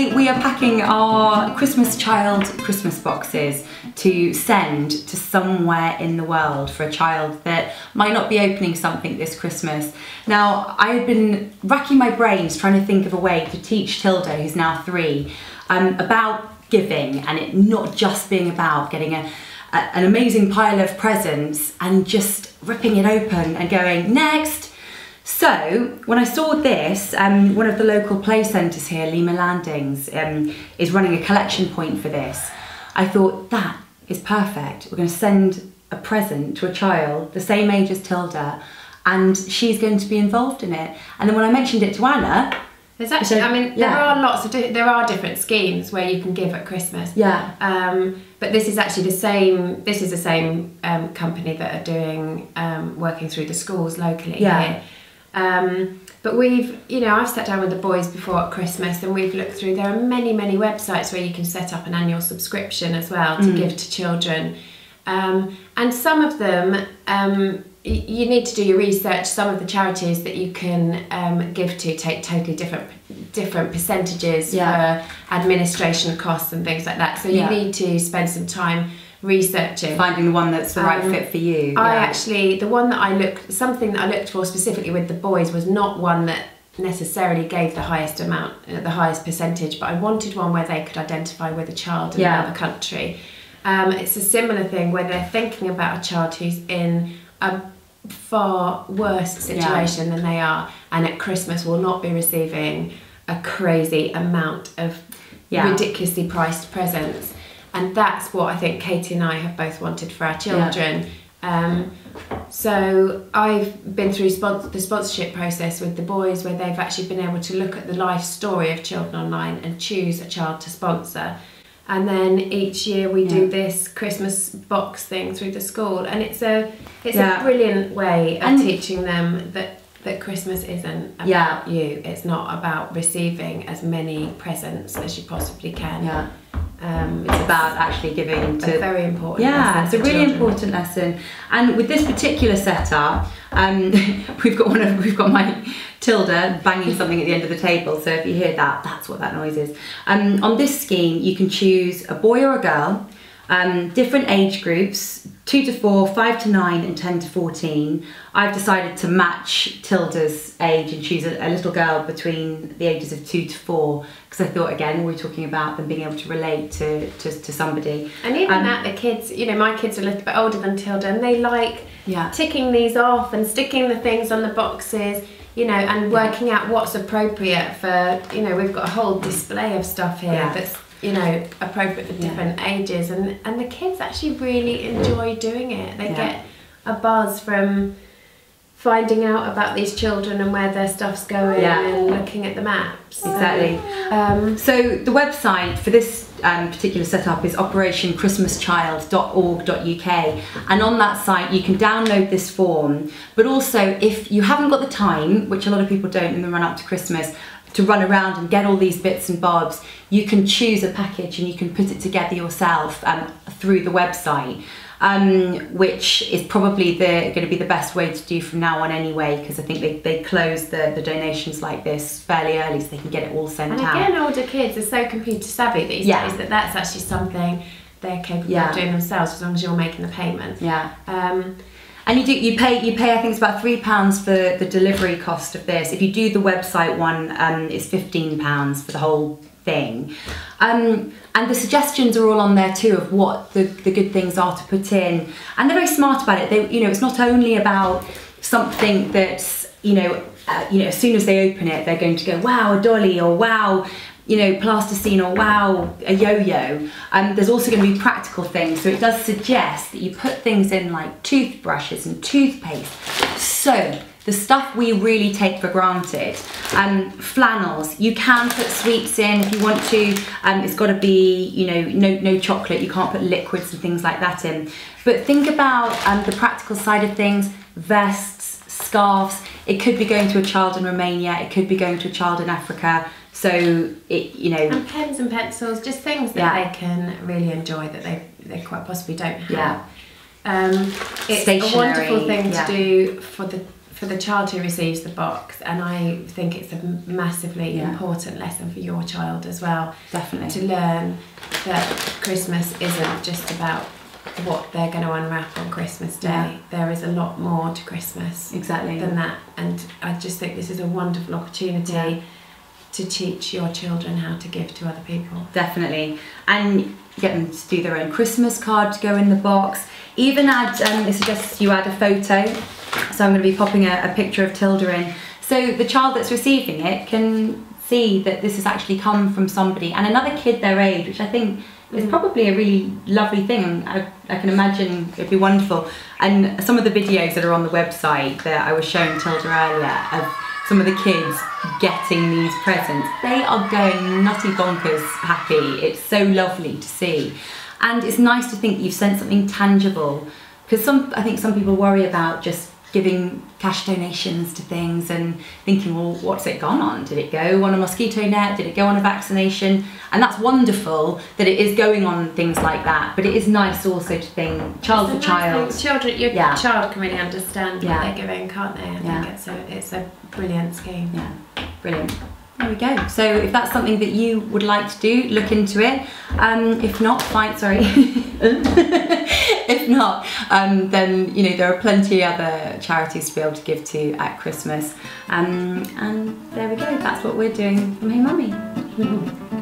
we are packing our Christmas child Christmas boxes to send to somewhere in the world for a child that might not be opening something this Christmas. Now, I had been racking my brains trying to think of a way to teach Tilda, who's now 3, about giving, and it not just being about getting an amazing pile of presents and just ripping it open and going, next. So when I saw this, one of the local play centres here, Lima Landings, is running a collection point for this. I thought, that is perfect. We're going to send a present to a child the same age as Tilda, and she's going to be involved in it. And then when I mentioned it to Anna, there's actually, I mean, there are lots of there are different schemes where you can give at Christmas. Yeah. But this is actually the same. This is the same company that are doing working through the schools locally here. But we've, I've sat down with the boys before at Christmas and we've looked through. There are many websites where you can set up an annual subscription as well to give to children, and some of them. You need to do your research. Some of the charities that you can give to take totally different percentages for administration costs and things like that. So you need to spend some time researching, finding the one that's the right fit for you. I actually, the one that I looked for specifically with the boys was not one that necessarily gave the highest amount, the highest percentage, but I wanted one where they could identify with a child in another country. It's a similar thing where they're thinking about a child who's in a far worse situation than they are, and at Christmas will not be receiving a crazy amount of ridiculously priced presents. And that's what I think Katie and I have both wanted for our children. So I've been through the sponsorship process with the boys where they've actually been able to look at the life story of children online and choose a child to sponsor. And then each year we do this Christmas box thing through the school, and it's a brilliant way of teaching them that Christmas isn't about you. It's not about receiving as many presents as you possibly can. It's about actually giving to... A very important lesson. It's a really important lesson. And with this particular setup, we've got my Tilda banging something at the end of the table, so if you hear that, that's what that noise is. On this scheme, you can choose a boy or a girl, different age groups, 2 to 4, 5 to 9 and 10 to 14. I've decided to match Tilda's age and choose a little girl between the ages of 2 to 4, because I thought, again, we're talking about them being able to relate to somebody. And even the kids, my kids are a little bit older than Tilda, and they like ticking these off and sticking the things on the boxes, and working out what's appropriate for, we've got a whole display of stuff here that's appropriate for different ages, and the kids actually really enjoy doing it. They get a buzz from finding out about these children and where their stuff's going and looking at the maps. Exactly. So the website for this particular setup is operationchristmaschild.org.uk, and on that site you can download this form, but also if you haven't got the time, which a lot of people don't in the run up to Christmas, to run around and get all these bits and bobs, you can choose a package and you can put it together yourself through the website, which is probably going to be the best way to do from now on anyway, because I think they close the donations like this fairly early so they can get it all sent out. And again, older kids are so computer savvy these days that that's actually something they're capable of doing themselves, as long as you're making the payment. And you pay I think it's about £3 for the delivery cost of this. If you do the website one, it's £15 for the whole thing. And the suggestions are all on there too of what the good things are to put in. And they're very smart about it. It's not only about something that's, as soon as they open it, they're going to go, wow, a dolly, or wow, plasticine, or wow, a yo-yo. There's also going to be practical things, so it does suggest that you put things in like toothbrushes and toothpaste. So the stuff we really take for granted. Flannels, you can put sweets in if you want to. It's got to be, no chocolate. You can't put liquids and things like that in. But think about the practical side of things. Vests, scarves. It could be going to a child in Romania. It could be going to a child in Africa. So and pens and pencils, just things that they can really enjoy that they quite possibly don't have. It's Stationery, a wonderful thing to do for the child who receives the box, and I think it's a massively important lesson for your child as well. Definitely. To learn that Christmas isn't just about what they're going to unwrap on Christmas Day. Yeah. There is a lot more to Christmas than that, and I just think this is a wonderful opportunity to teach your children how to give to other people. Definitely. And get them to do their own Christmas card to go in the box. Even add, it suggests you add a photo. So I'm going to be popping a picture of Tilda in. So the child that's receiving it can see that this has actually come from somebody and another kid their age, which I think is probably a really lovely thing. I can imagine it'd be wonderful. And some of the videos that are on the website that I was showing Tilda earlier of some of the kids getting these presents, they are going nutty bonkers happy. It's so lovely to see. And it's nice to think you've sent something tangible, because I think some people worry about just giving cash donations to things and thinking, well, what's it gone on? Did it go on a mosquito net? Did it go on a vaccination? And that's wonderful that it is going on things like that, but it is nice also to think child for child. Your child can really understand what they're giving, can't they? I think it's a brilliant scheme. Yeah, brilliant. There we go. So if that's something that you would like to do, look into it. If not, fine, sorry. If not, then there are plenty other charities to be able to give to at Christmas. And there we go. That's what we're doing from Hey Mummy.